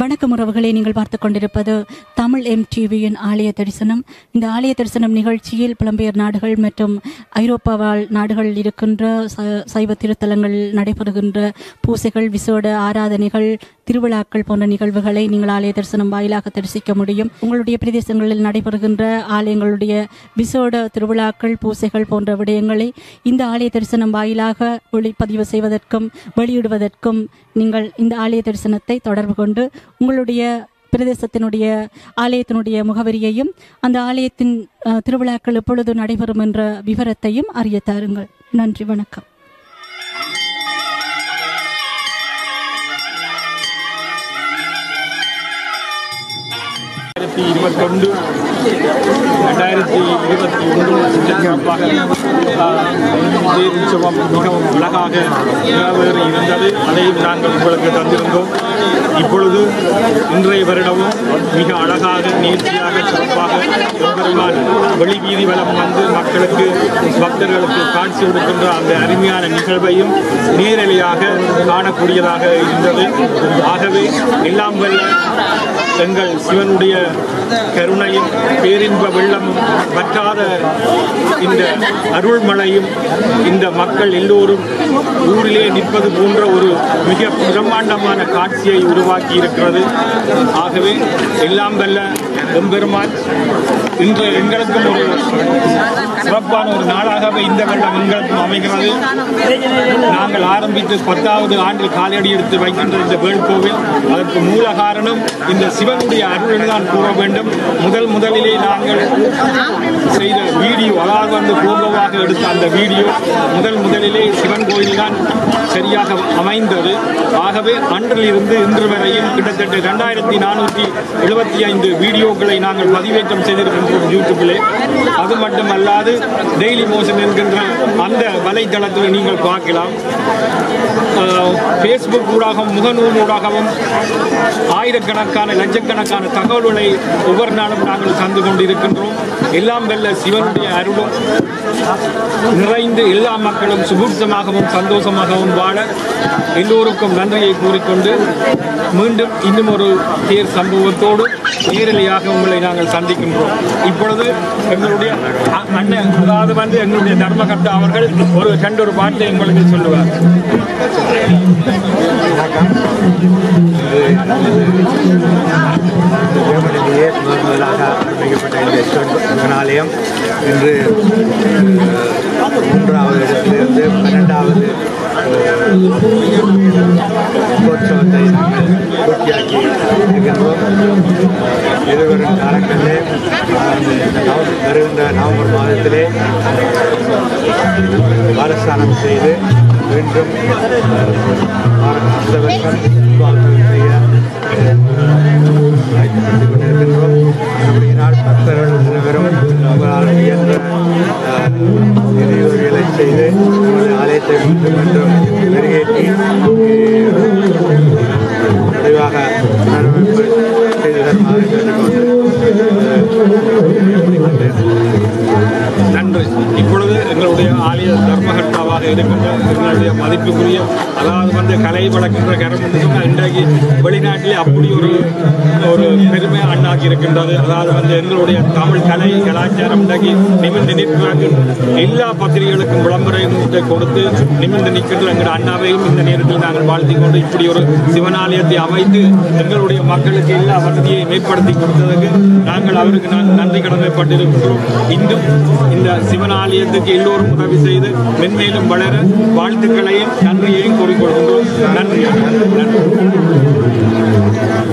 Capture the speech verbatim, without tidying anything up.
வணக்கம் உறவுகளை, நீங்கள் பார்த்து கொண்டிருப்பது தமிழ் எம் டிவியின் ஆலய தரிசனம். இந்த ஆலய தரிசனம் நிகழ்ச்சியில் புலம்பெயர் நாடுகள் மற்றும் ஐரோப்பா வாழ் நாடுகளில் இருக்கின்ற சைவ திருத்தலங்களில் நடைபெறுகின்ற பூசைகள், விசேட ஆராதனைகள், திருவிழாக்கள் போன்ற நிகழ்வுகளை நீங்கள் ஆலய தரிசனம் வாயிலாக தரிசிக்க முடியும். உங்களுடைய பிரதேசங்களில் நடைபெறுகின்ற ஆலயங்களுடைய விசேட திருவிழாக்கள், பூசைகள் போன்ற விடயங்களை இந்த ஆலய தரிசனம் வாயிலாக ஒளிப்பதிவு செய்வதற்கும் வெளியிடுவதற்கும் நீங்கள் இந்த ஆலய தரிசனத்தை தொடர்பு கொண்டு உங்களுடைய பிரதேசத்தினுடைய ஆலயத்தினுடைய முகவரியையும் அந்த ஆலயத்தின் திருவிழாக்கள் எப்பொழுது நடைபெறும் என்ற விவரத்தையும் அறிய தாருங்கள். நன்றி, வணக்கம். ரெண்டாயிரத்தி இருபத்தொன்று ரெண்டாயிரத்தி இருபத்தி ஒன்று சிறப்பாக உற்சவம் மிகவும் அழகாக நிறைவேறி இருந்தது. அதையும் நாங்கள் உங்களுக்கு தந்திருந்தோம். இப்பொழுது இன்றைய வருடமும் மிக அழகாக நேர்த்தியாக சிறப்பாக பெருமான் வெளிவீதி வலம் வந்து மக்களுக்கு பக்தர்களுக்கு காட்சி கொடுக்கின்ற அந்த அருமையான நிகழ்வையும் நேரலையாக காணக்கூடியதாக இருந்தது. ஆகவே எல்லாம் வல்ல எங்கள் சிவனுடைய கருணையும் பேரின்ப வெள்ளமும் பற்றாத இந்த அருள்மழையும் இந்த மக்கள் எல்லோரும் ஊரிலே நிற்பது போன்ற ஒரு மிக பிரம்மாண்டமான காட்சியை உருவாக்கி இருக்கிறது. ஆகவே எல்லாம் வல்ல எம்பெருமான் இன்று எங்களுக்கும் ஒரு சிறப்பான ஒரு நாளாகவே இந்த வருடம் எங்களுக்கும் அமைகிறது. நாங்கள் ஆரம்பித்து பத்தாவது ஆண்டில் காலடி எடுத்து வைக்கின்ற இந்த வேள்கோவில் அதற்கு மூல காரணம் இந்த சிவனுடைய அருள் தான் கூற வேண்டும். முதல் முதலிலே நாங்கள் செய்த வீடியோ, அதாவது வந்து கோபமாக எடுத்த அந்த வீடியோ முதல் முதலிலே சிவன் கோயில் தான் சரியாக அமைந்தது. ஆகவே அன்றிலிருந்து இன்று வரையும் கிட்டத்தட்ட இரண்டாயிரத்தி நானூற்றி எழுபத்தி ஐந்து வீடியோக்களை நாங்கள் பதிவேற்றம் செய்திருக்கின்றோம் யூடியூப்பிலே. அது மட்டுமல்லாது டெய்லி மோஷன் என்கின்ற அந்த வலைத்தளத்தில் நீங்கள் பார்க்கலாம். ஃபேஸ்புக் ஊடாகவும் முகநூல் ஊடாகவும் ஆயிரக்கணக்கான லட்சக்கணக்கான தகவல்களை ஒவ்வொரு நாளும் நாங்கள் தந்து கொண்டிருக்கின்றோம். எல்லாம் வெல்ல சிவனுடைய அருளும் நிறைந்து எல்லா மக்களும் சுபூட்சமாகவும் சந்தோஷமாகவும் வாழ எல்லோருக்கும் நன்றியை கூறிக்கொண்டு மீண்டும் இன்னும் ஒரு தேர் சம்பவத்தோடு நேரலையாக உங்களை நாங்கள் சந்திக்கின்றோம். இப்பொழுது எங்களுடைய அண்ணன், அதாவது வந்து எங்களுடைய தர்மகர்த்தா அவர்கள் ஒரு ரெண்டு ஒரு பாட்டை உங்களுக்கு சொல்லுவார். ஜெர்மனிலேயே முதன் முதலாக அமைக்கப்பட்ட இந்த சிவன் ஆலயம் இன்று மூன்றாவது இடத்திலிருந்து பன்னெண்டாவது உற்சவத்தை நாங்கள் பூர்த்தியாக்கி இருக்கின்றோம். இருவரும் காலங்களிலே வருகின்ற நவம்பர் மாதத்திலே பாலஸ்தானம் செய்து மீண்டும் அடுத்த வருஷம் செய்ய ஆயத்தப்படுத்திக் கொண்டிருக்கின்றோம். அப்படியினால் பக்தர்கள் அனைவரும் உங்களால் இயன்ற நிதியுதவிகளை செய்து ஆலயத்தை மீண்டும் மீண்டும் மெருகேற்றி முடிவாக செய்து தருமாறு கேட்டுக்கொண்டு நன்றி. இப்பொழுது எங்களுடைய ஆலய தர்மகர்த்தாவாக இருக்கின்ற எங்களுடைய மதிப்புக்குரிய, அதாவது வந்து கலை வளர்க்கின்ற கரம் என்று சொன்னால் இன்றைக்கு வெளிநாட்டிலே அப்படி ஒரு ஒரு பெருமை அண்ணாக்கி இருக்கின்றது. அதாவது வந்து எங்களுடைய தமிழ் கலை கலாச்சாரம் இன்றைக்கு நிமிர்ந்து நிற்கிறார்கள். எல்லா பத்திரிகைகளுக்கும் விளம்பரத்தை கொடுத்து நிமிர்ந்து நிற்கின்ற எங்கள் அண்ணாவையும் இந்த நேரத்தில் நாங்கள் வாழ்த்திக் கொண்டு இப்படி ஒரு சிவனாலயத்தை அமைத்து எங்களுடைய மக்களுக்கு எல்லா வசதியையும் ஏற்படுத்தி கொடுத்ததற்கு நாங்கள் அவருக்கு நாங்கள் நன்றி கடமைப்பட்டிருக்கின்றோம். இன்னும் இந்த சிவனாலயத்துக்கு எல்லோரும் உதவி செய்து மென்மேலும் வளர வாழ்த்துக்களையும் நன்றியையும் கூறிக்கொள்கின்றோம். நன்றி. நன்றி.